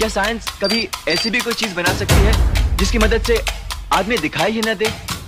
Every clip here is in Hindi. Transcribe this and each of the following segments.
क्या साइंस कभी ऐसी भी कोई चीज बना सकती है जिसकी मदद से आदमी दिखाई ही न दे?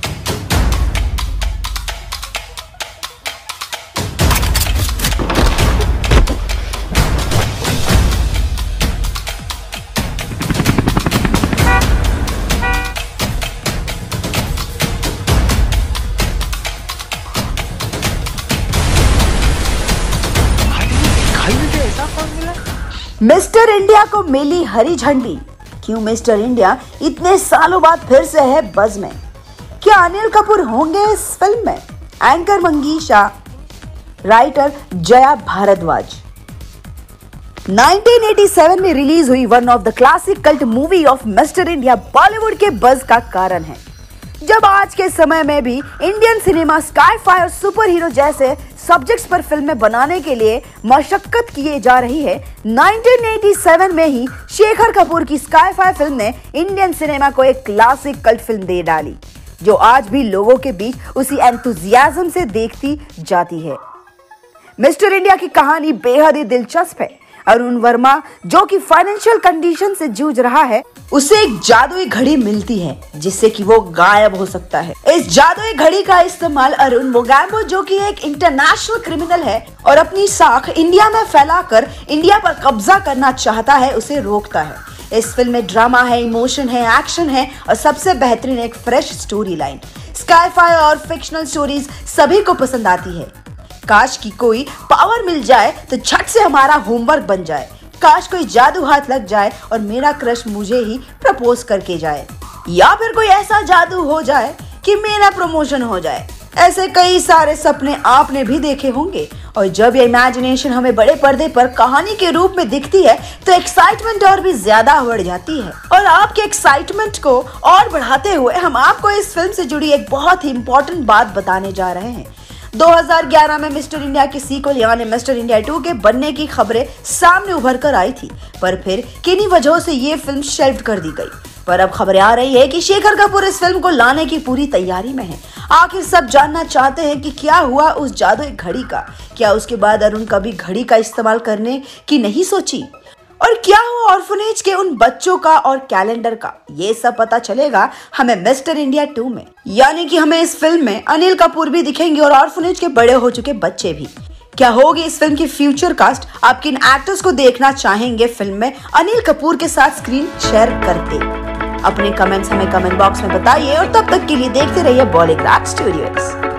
मिस्टर इंडिया को मिली हरी झंडी। क्यों मिस्टर इंडिया इतने सालों बाद फिर से है बज़ में? क्या अनिल कपूर होंगे इस फिल्म में? एंकर मंगीशा, राइटर जया भारद्वाज। 1987 में रिलीज हुई one of the classic cult movie of Mister India Bollywood के बज़ का कारण है। जब आज के समय में भी इंडियन सिनेमा स्काई-फाई और सुपर हीरो जैसे सब्जेक्ट्स पर फिल्में बनाने के लिए मशक्कत किए जा रही है, 1987 में ही शेखर कपूर की स्काई-फाई फिल्म ने इंडियन सिनेमा को एक क्लासिक कल्ट फिल्म दे डाली, जो आज भी लोगों के बीच उसी एंथुसियाज्म से देखती जाती है। मिस्टर इंडिया की कहानी बेहद ही दिलचस्प है। अरुण वर्मा, जो कि फाइनेंशियल कंडीशन से जूझ रहा है, उसे एक जादुई घड़ी मिलती है जिससे कि वो गायब हो सकता है। इस जादुई घड़ी का इस्तेमाल अरुण मोगैम्बो, जो कि एक इंटरनेशनल क्रिमिनल है और अपनी साख इंडिया में फैलाकर इंडिया पर कब्जा करना चाहता है, उसे रोकता है। इस फिल्म में ड्रामा है, इमोशन है, एक्शन है और सबसे बेहतरीन एक फ्रेश स्टोरी लाइन। स्काई-फाई और फिक्शनल स्टोरीज सभी को पसंद आती है। काश की कोई पावर मिल जाए तो झट से हमारा होमवर्क बन जाए। काश कोई जादू हाथ लग जाए और मेरा क्रश मुझे ही प्रपोज करके जाए, या फिर कोई ऐसा जादू हो जाए कि मेरा प्रमोशन हो जाए। ऐसे कई सारे सपने आपने भी देखे होंगे, और जब ये इमेजिनेशन हमें बड़े पर्दे पर कहानी के रूप में दिखती है तो एक्साइटमेंट और भी ज्यादा बढ़ जाती है। और आपके एक्साइटमेंट को और बढ़ाते हुए हम आपको इस फिल्म से जुड़ी एक बहुत ही इंपॉर्टेंट बात बताने जा रहे हैं। 2011 में मिस्टर इंडिया की सीक्वल यानी मिस्टर इंडिया 2 के बनने की खबरें सामने उभर कर आई थी, पर फिर किन्हीं वजहों से ये फिल्म शेल्फ कर दी गई। पर अब खबरें आ रही है कि शेखर कपूर इस फिल्म को लाने की पूरी तैयारी में है। आखिर सब जानना चाहते हैं कि क्या हुआ उस जादुई घड़ी का। क्या उसके बाद अरुण कभी घड़ी का इस्तेमाल करने की नहीं सोची? और क्या हुआ ऑर्फनेज के उन बच्चों का और कैलेंडर का? ये सब पता चलेगा हमें मिस्टर इंडिया 2 में। यानी कि हमें इस फिल्म में अनिल कपूर भी दिखेंगे और ऑर्फनेज के बड़े हो चुके बच्चे भी। क्या होगी इस फिल्म की फ्यूचर कास्ट? आप किन एक्टर्स को देखना चाहेंगे फिल्म में अनिल कपूर के साथ स्क्रीन शेयर करते? अपने कमेंट्स हमें कमेंट बॉक्स में बताइए और तब तक के लिए देखते रहिए बॉलीग्राफ स्टूडियोज।